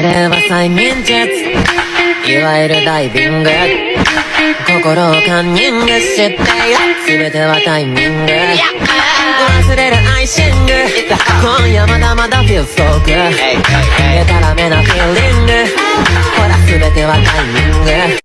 れは催眠術、いわゆるダイビング。心をカンニングしてよ、全てはタイミング。忘れるアイシング、今夜まだまだ feel so good。でたらめなフィーリング、ほら全てはタイミング。